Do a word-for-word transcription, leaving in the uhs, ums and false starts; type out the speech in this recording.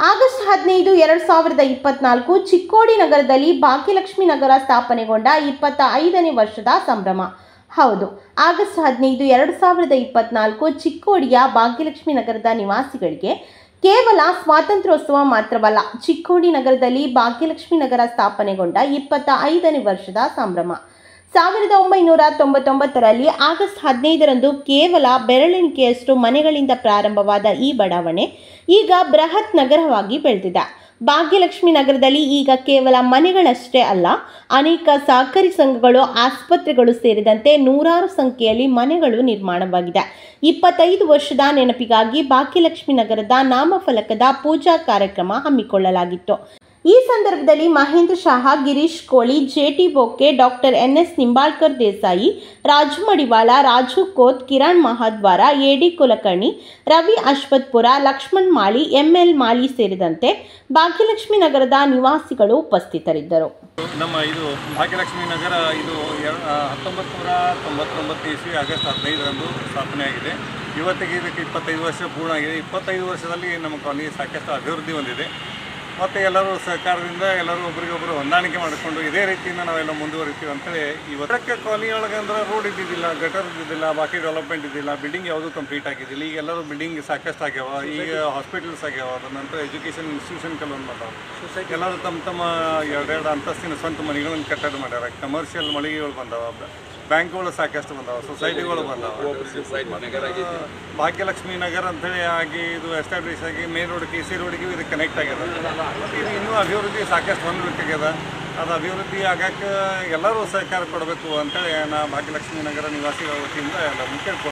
August ಹದಿನೈದು ಎರಡು ಸಾವಿರದ ಇಪ್ಪತ್ನಾಲ್ಕು ಚಿಕ್ಕೋಡಿ ನಗರದಲ್ಲಿ ಭಾಗ್ಯಲಕ್ಷ್ಮಿ ನಗರ ಸ್ಥಾಪನೆಗೊಂಡ ಇಪ್ಪತ್ತ ಐದನೇ ವರ್ಷದ ಸಂಭ್ರಮ. ಹೌದು, ಆಗಸ್ಟ್ ಹದಿನೈದು ಎರಡು ಸಾವಿರದ ಇಪ್ಪತ್ನಾಲ್ಕು ಚಿಕ್ಕೋಡಿಯ ಭಾಗ್ಯಲಕ್ಷ್ಮಿ ನಗರದ ನಿವಾಸಿಗಳಿಗೆ ಕೇವಲ ಸ್ವಾತಂತ್ರ್ಯೋತ್ಸವ ಮಾತ್ರವಲ್ಲ, ಚಿಕ್ಕೋಡಿ ನಗರದಲ್ಲಿ ಭಾಗ್ಯಲಕ್ಷ್ಮಿ ನಗರ ಸ್ಥಾಪನೆಗೊಂಡ ಇಪ್ಪತ್ತ ಐದನೇ ವರ್ಷದ ಸಂಭ್ರಮ. ಸಾವಿರದ ಒಂಬೈನೂರ ತೊಂಬತ್ತೊಂಬತ್ತರಲ್ಲಿ ಆಗಸ್ಟ್ ಹದಿನೈದರಂದು ಕೇವಲ ಬೆರಳೆಣಿಕೆಯಷ್ಟು ಮನೆಗಳಿಂದ ಪ್ರಾರಂಭವಾದ ಈ ಬಡಾವಣೆ ಈಗ ಬೃಹತ್ ನಗರವಾಗಿ ಬೆಳೆದಿದೆ. ಭಾಗ್ಯಲಕ್ಷ್ಮಿ ನಗರದಲ್ಲಿ ಈಗ ಕೇವಲ ಮನೆಗಳಷ್ಟೇ ಅಲ್ಲ, ಅನೇಕ ಸಹಕಾರಿ ಸಂಘಗಳು, ಆಸ್ಪತ್ರೆಗಳು ಸೇರಿದಂತೆ ನೂರಾರು ಸಂಖ್ಯೆಯಲ್ಲಿ ಮನೆಗಳು ನಿರ್ಮಾಣವಾಗಿದೆ. ಇಪ್ಪತ್ತೈದು ವರ್ಷದ ನೆನಪಿಗಾಗಿ ಭಾಗ್ಯಲಕ್ಷ್ಮಿ ನಗರದ ನಾಮಫಲಕದ ಪೂಜಾ ಕಾರ್ಯಕ್ರಮ ಹಮ್ಮಿಕೊಳ್ಳಲಾಗಿತ್ತು. ಈ ಸಂದರ್ಭದಲ್ಲಿ Mahendra Shah, Girish Koli, JT Boke, doctor N S Nimbalkar Desai, Raju Madiwala, Raju Koth, Kiran Mahadwara, AD Kulkarni, Ravi Ashwathpura, Lakshman Mali, ML Mali ಸೇರಿದಂತೆ ಭಾಗ್ಯಲಕ್ಷ್ಮಿ ನಗರದ ನಿವಾಸಿಗಳು ಉಪಸ್ಥಿತರಿದ್ದರು. ನಮ್ಮ ಇದು ಭಾಗ್ಯಲಕ್ಷ್ಮಿ ನಗರ ಇದು ಹತ್ತೊಂಬತ್ತು ನೂರ ತೊಂಬತ್ತೊಂಬತ್ತು ಇಸ್ವಿ ಆಗಸ್ಟ್ ಹದಿನೈದರಂದು ಸ್ಥಾಪನೆಯಾಗಿದೆ. ಇವತ್ತಿಗೆ ಇದಕ್ಕೆ ಇಪ್ಪತ್ತೈದು ವರ್ಷ ಪೂರ್ಣ ಆಗಿದೆ. ಇಪ್ಪತ್ತೈದು ವರ್ಷದಲ್ಲಿ ನಮ್ಮ ಕಾಲನಿ ಸಾಕಷ್ಟು ಅಭಿವೃದ್ಧಿ ಹೊಂದಿದೆ ಮತ್ತು ಎಲ್ಲರೂ ಸಹಕಾರದಿಂದ ಎಲ್ಲರೂ ಒಬ್ಬರಿಗೊಬ್ಬರು ಹೊಂದಾಣಿಕೆ ಮಾಡಿಕೊಂಡು ಇದೇ ರೀತಿಯಿಂದ ನಾವೆಲ್ಲ ಮುಂದುವರಿತೀವಿ ಅಂತೇಳಿ ಇವತ್ತಕ್ಕೆ ಕಾಲನಿ ಒಳಗೆ ಅಂದ್ರೆ ರೋಡ್ ಇದ್ದಿದ್ದಿಲ್ಲ, ಗಟರ್ ಇದ್ದಿದ್ದಿಲ್ಲ, ಬಾಕಿ ಡೆವಲಪ್ಮೆಂಟ್ ಇದ್ದಿಲ್ಲ, ಬಿಲ್ಡಿಂಗ್ ಯಾವುದೂ ಕಂಪ್ಲೀಟ್ ಆಗಿದ್ದಿಲ್ಲ. ಈಗ ಎಲ್ಲರೂ ಬಿಲ್ಡಿಂಗ್ ಸಾಕಷ್ಟು ಆಗ್ಯಾವ, ಈಗ ಹಾಸ್ಪಿಟಲ್ಸ್ ಆಗ್ಯಾವ, ಅದ ನಂತರ ಎಜುಕೇಷನ್ ಇನ್ಸ್ಟಿಟ್ಯೂಷನ್ ಕೆಲವೊಂದು ಮಾಡ್ಯಾವ. ಎಲ್ಲರೂ ತಮ್ಮ ತಮ್ಮ ಎರಡೆರಡು ಅಂತಸ್ತಿನ ಸ್ವಂತ ಮನೆಗಳನ್ನು ಕಟ್ಟಡ ಮಾಡ್ಯಾರ. ಕಮರ್ಷಿಯಲ್ ಮಳಿಗೆಗಳು ಬಂದಾವ, ಬ್ಯಾಂಕ್ಗಳು ಸಾಕಷ್ಟು ಬಂದಾವ, ಸೊಸೈಟಿಗಳು ಬಂದಾವ. ಭಾಗ್ಯಲಕ್ಷ್ಮಿ ನಗರ ಅಂತೇಳಿ ಆಗಿ ಇದು ಎಸ್ಟಾಬ್ಲಿಷ್ ಆಗಿ ಮೇನ್ ರೋಡ್ ಕೆ ಸಿ ರೋಡಿಗೆ ಇದು ಕನೆಕ್ಟ್ ಆಗ್ಯದ. ಮತ್ತು ಇದು ಇನ್ನೂ ಅಭಿವೃದ್ಧಿ ಸಾಕಷ್ಟು ಹೊಂದಬೇಕಾಗ್ಯದ. ಅದು ಅಭಿವೃದ್ಧಿ ಆಗಕ್ಕೆ ಎಲ್ಲರೂ ಸಹಕಾರ ಕೊಡಬೇಕು ಅಂತೇಳಿ ನಾ ಭಾಗ್ಯಲಕ್ಷ್ಮಿ ನಗರ ನಿವಾಸಿಗಳ ವತಿಯಿಂದ ಎಲ್ಲ ಮುಖ್ಯ